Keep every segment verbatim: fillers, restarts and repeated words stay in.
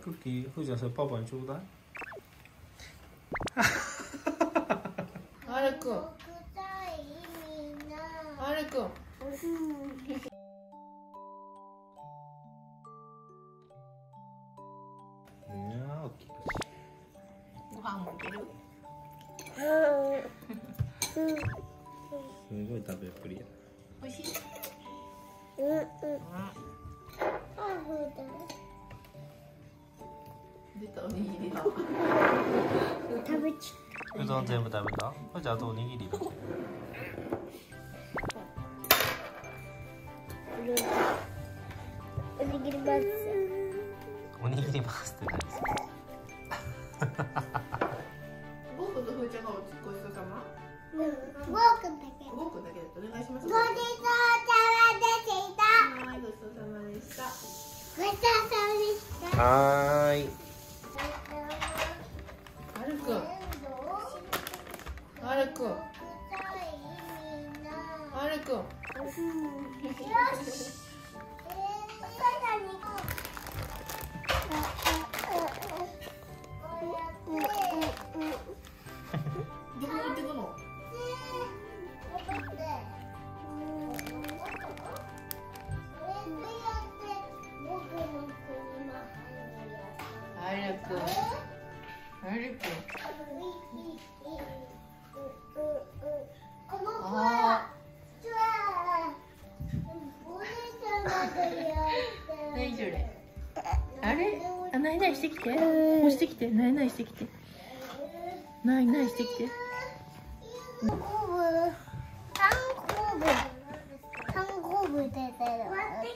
クッキー、ふーちゃんそれパパにちょうだい。 あるくん。あるくん。ご飯もいける。 すごい食べっぷりや。 美味しい。 うんうん。 出たおにぎりだ。 食べちうどん全部食べた？ふーちゃんあとおにぎりだけ。 おにぎります。 おにぎりますって何ですか？ 僕とふーちゃんがごちそうさま。 うん。僕だけ。 僕だけだとお願いします。 ごちそうさまでした。 はい、ごちそうさまでした。 ごちそうさまでした。 はーい。 あるくん。あるくん。あるくん。 よし。 どこ持ってくの？あるくん。あるくん。あー。何それ？あれ？あ、ないないしてきて。押してきて。ないないしてきて。ないないしてきて。 単行部。単行部出てる。持ってきたよ。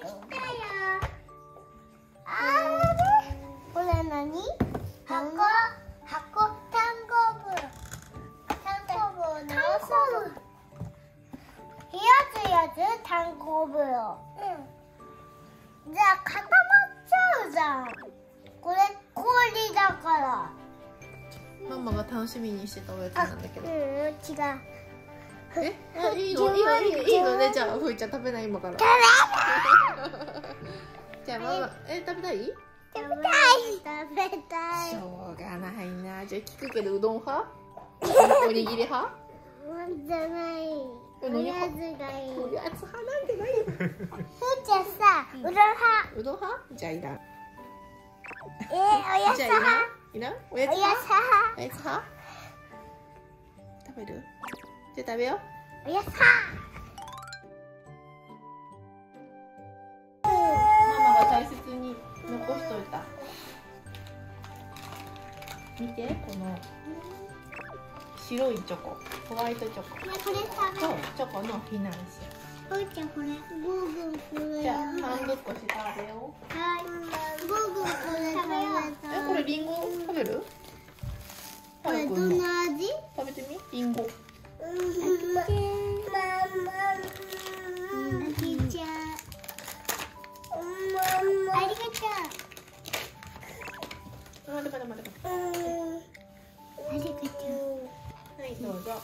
あれ？これ何？箱。箱。単行部。単行部の。単行部。冷やつやつ単行部よ。うん。じゃあ固まっちゃうじゃん。これ氷だから。 ママが楽しみにしてたおやつなんだけど。 うん、違う。 え、あ、いいの、いいの、いいの、いいのね、じゃあ、ふーちゃん食べない今から。じゃあ、ママ、え、食べたい。 食べたい。食べたい。 しょうがないな、じゃあ、聞くけど、うどん派。おにぎり派。 じゃない。おやつがいい。 おやつ派なんてないよ。 ふーちゃんさ、うどん派。 うどん派、じゃあ、いらん。 えー、おやつじゃあ、いらん。 派。 いらん、おやつおやつ派。 派。 おやつ派。食べる。じゃあ、食べよう。 おやつ派。 ママが大切に残しといた。見て、この白いチョコ、ホワイトチョコ。 ね、これ食べそう、チョコのフィナンシふーちゃん、これ。ゴーグン、これ。 ェ。じゃあ、半分こし食べよう。 はい。ゴーグン、これ食べよう。 え、これリンゴ食べる？ これどんな味？ 食べてみ、リンゴ。 ママ。あげちゃう。ありがとう。 まだまだまだ。 ありがとう。 はい、どうぞ。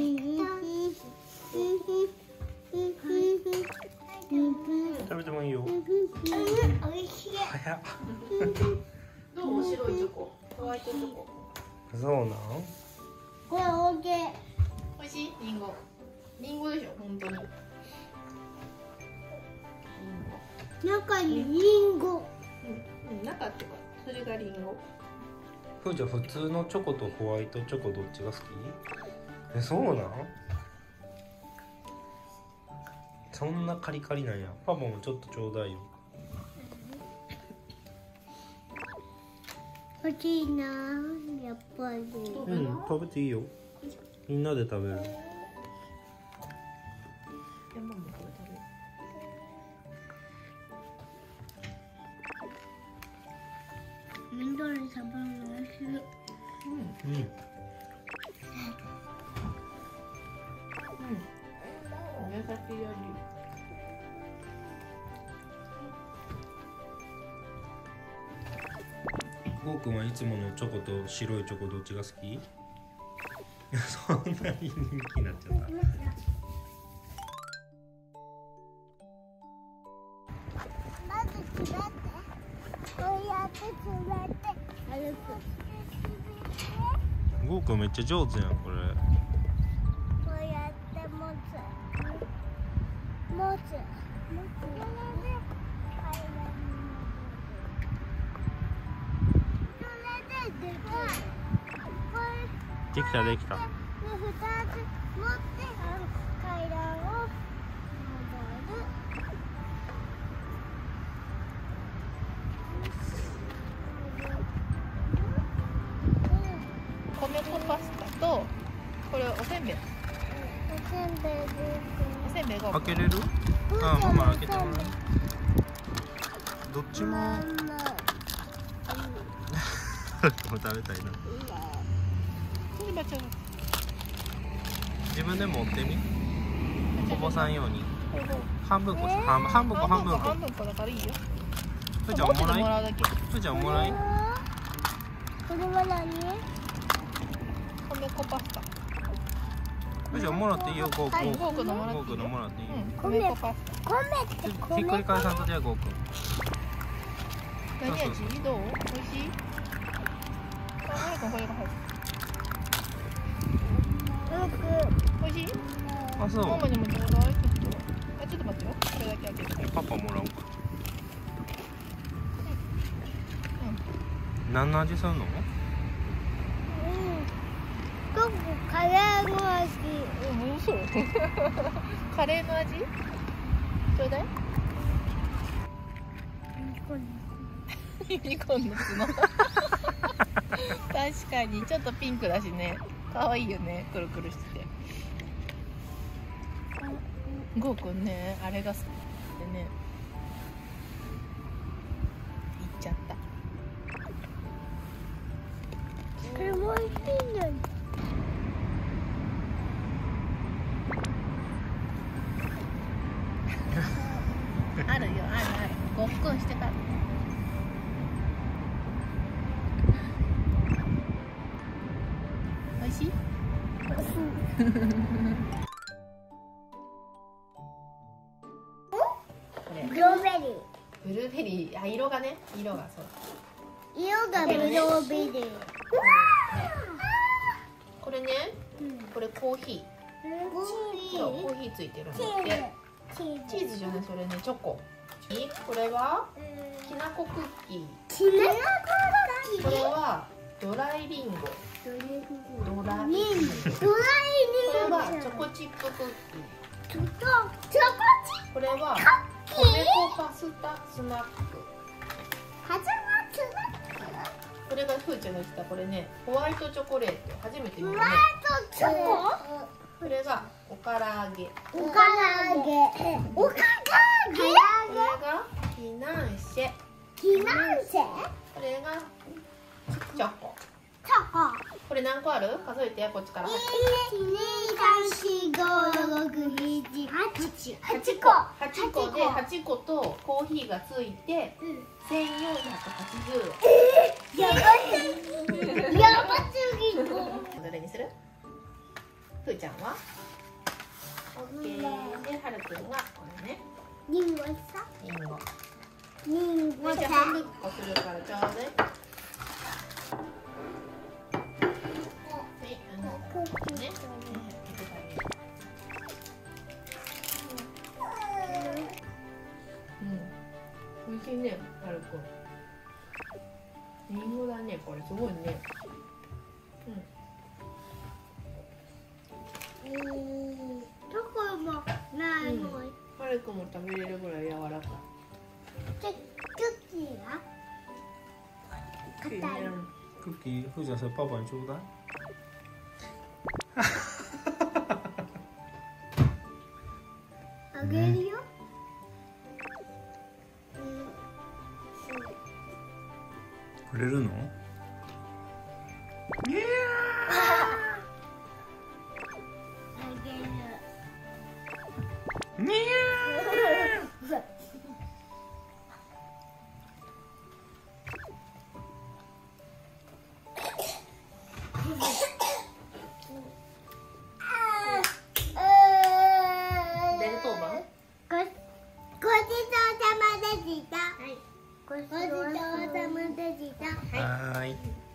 食べてもいいよ。 おいしい。 早っ。 どう？白いチョコ、ホワイトチョコ。 そうなん？ これ大きい。 美味しい？リンゴ。リンゴでしょ、本当に。 中にリンゴ。 うん、中っていうか、それがリンゴ。 ふーちゃん普通のチョコとホワイトチョコどっちが好き？え、そうなん？そんなカリカリなんや。パパもちょっとちょうだいよ。 欲しいな、やっぱり。 うん、食べていいよ。みんなで食べる。 ママもこれ食べる。 緑食べるの美味しい。 うん。 うん。紫より。 ゴーくんはいつものチョコと白いチョコどっちが好き？そんなに人気になっちゃった。 まず詰めて。こうやって詰めて。 ゴーくんめっちゃ上手やんこれ。 こうやって持つ持つ持つできたできた。 ふたつ持って階段を登る。 米粉パスタとこれおせんべい。 おせんべいです。 おせんべいが開けれる？あ、ママ開けてもらう。どっちも。 ママ食べたいな。 ちょっとちょっ自分で持ってみ。お子さん用に。 と半分こし、半分半分こ半分こ。 半分こだからいいよ。 ふーちゃんおもらい。 もらうだけ。 ふーちゃんおもらい。 これは何？ 米粉パスタ。 ふーちゃんもらっていいよ、ゴーくん。 ゴーくんのもらっていいよ。 ゴーくんのもらっていいよ。 うん、米粉パス米ってちょっとひっくり返さんとじゃあゴーくん。 タ。何味？どう？美味しい？あ、マル君これが入る。美味しい？ あ、そう。 ママにもちょうだい。ちょっと。あ、ちょっと待ってよ。これだけ開けて。 パパもらおうか。何の味するの？ うん。僕カレーの味。 うん、嘘。カレーの味？ちょうだい。ユニコーンの角。確かにちょっとピンクだしね。可愛いよね。くるくるしてて。ゴーくんね、あれが好きでね。いっちゃった。 これも美味しいのに。 あるよ、あるある。ごっくんしてから。美味しい？ ブローベリー。 ブルーベリー、あ、色がね、色がそう。 色がブローベリー。 これね、これコーヒー。そう、コーヒーついてるんだって。チーズじゃない、それね、チョコ。これはきなこクッキー。 きなこクッキー。 これはドライリンゴ。ドライリンゴ。 ドラこれイリンゴ。 はチョコチップクッキー。 チョコチョコチこれはッキー。 米粉パスタスナック。 はちみつ。 これがふーちゃんが言ってた、これね、ホワイトチョコレート。初めて見ホワイるね。 トチョコ。 これがおから揚げ。 おから揚げ。おから揚げ。 これがフィナンシェ。 フィナンシェ。 これがチョコ。 チョコ。 これ何個ある？数えて、こっちから。 一、二、三、四、五、六、七、八。八個。 はちこではちことコーヒーがついてせんよんひゃくはちじゅうえん。 やばすぎ。やばすぎる。 どれにする？ふーちゃんは？オッケー。で、はるくんがこれね。 リンゴさ。 リンゴ。 リンゴさ。 じゃあ半分こするからちょうだい。はい、あのね。うん。美味しいね、はるくん。リンゴだね、これすごいね。うん。 うん。チョコもないの。 はるくんも食べれるぐらい柔らかい。 クッキーは？硬い。 クッキー、ふーちゃんそれパパにちょうだい。 あげるよ。 くれるの？いやあげる。 ー。いやー。 ベルトーバン？ ご、ごちそうさまでした。はい。ごちそうさまでした。 はーい。